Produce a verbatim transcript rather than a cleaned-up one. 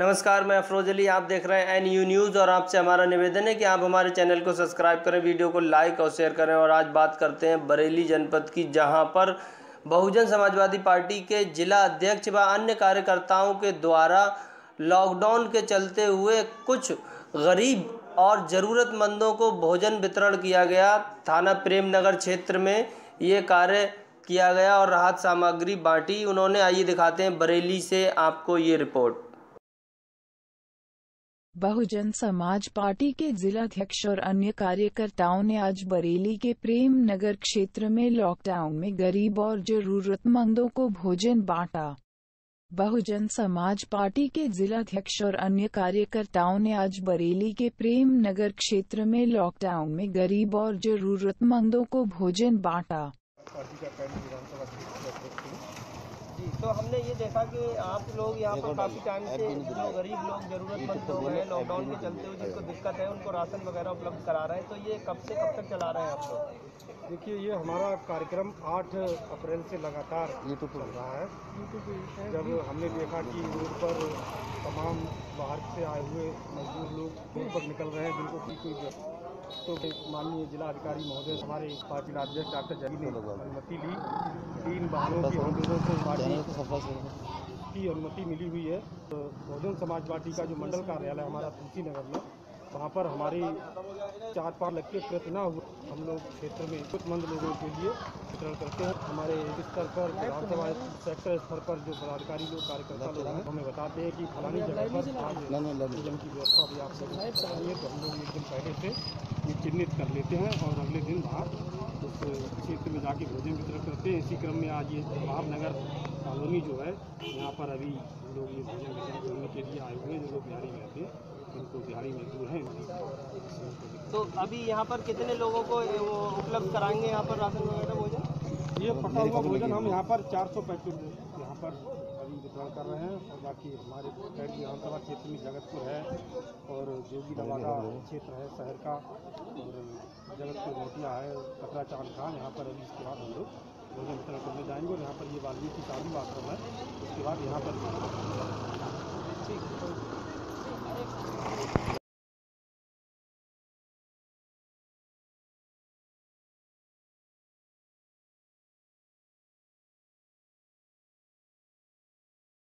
नमस्कार, मैं अफरोज अली। आप देख रहे हैं एन यू न्यूज़ और आपसे हमारा निवेदन है कि आप हमारे चैनल को सब्सक्राइब करें, वीडियो को लाइक और शेयर करें। और आज बात करते हैं बरेली जनपद की, जहां पर बहुजन समाजवादी पार्टी के जिला अध्यक्ष व अन्य कार्यकर्ताओं के द्वारा लॉकडाउन के चलते हुए कुछ गरीब और ज़रूरतमंदों को भोजन वितरण किया गया। थाना प्रेमनगर क्षेत्र में ये कार्य किया गया और राहत सामग्री बांटी उन्होंने। आइए दिखाते हैं बरेली से आपको ये रिपोर्ट। बहुजन समाज पार्टी के जिलाध्यक्ष और अन्य कार्यकर्ताओं ने आज बरेली के प्रेम नगर क्षेत्र में लॉकडाउन में गरीब और जरूरतमंदों को भोजन बांटा। बहुजन समाज पार्टी के जिलाध्यक्ष और अन्य कार्यकर्ताओं ने आज बरेली के प्रेम नगर क्षेत्र में लॉकडाउन में गरीब और जरूरतमंदों को भोजन बांटा। जी, तो हमने ये देखा कि आप लोग यहाँ पर काफ़ी टाइम से जो गरीब लोग ज़रूरतमंद लोग हैं लॉकडाउन के चलते हुए जिनको दिक्कत है उनको राशन वगैरह उपलब्ध करा रहे हैं। तो ये कब से कब तक चला रहे हैं आप लोग? देखिए, ये हमारा कार्यक्रम आठ अप्रैल से लगातार चल रहा है। जब हमने देखा कि रोड पर तमाम बाहर से आए हुए मजदूर लोग रोड पर निकल रहे हैं जिनको की कोई, तो माननीय जिला अधिकारी महोदय हमारे पार्टी अध्यक्ष डॉक्टर जगी ने अनुमति ली। तीन वाहनों की हम लोगों को पार्टी की अनुमति मिली हुई है। तो बहुजन समाज पार्टी का जो मंडल कार्यालय हमारा तुलसी नगर में, वहाँ पर हमारी चार पाँच लग के कृत न हुए हम लोग क्षेत्र में जरूरतमंद लोगों के लिए वितरण करते हैं। हमारे स्तर पर विधानसभा सेक्टर स्तर पर जो पदाधिकारी लोग कार्यकर्ता लोग हैं हमें बताते हैं कि फलानी जगह पर आज भोजन की व्यवस्था भी आप लोग चाहिए, तो हम लोग एक दिन पहले से ये चिन्हित कर लेते हैं और अगले दिन वहाँ उस क्षेत्र में जाके भोजन वितरण करते हैं। इसी क्रम में आज ये जवाहर नगर कॉलोनी जो है, यहाँ पर अभी लोग ये भोजन वितरण करने के लिए आए हुए हैं। जो लोग बिहारी में रहते हैं उनको दिहाड़ी मजदूर हैं। तो अभी यहाँ पर कितने लोगों को वो उपलब्ध कराएंगे यहाँ पर राशन वगैरह भोजन? ये पका हुआ भोजन हम यहाँ पर चार सौ पैकेट यहाँ पर अभी वितरण कर रहे हैं। और बाकी हमारे विधानसभा क्षेत्र में जगतपुर है और जोगी दवादा क्षेत्र है शहर का, और जगतपुर मोतिया है, कतरा चांद खान। यहाँ पर अभी इसके बाद हम लोग भोजन वितरण करने जाएंगे और यहाँ पर ये वाल्मीकि शादी आश्रम है, उसके बाद यहाँ पर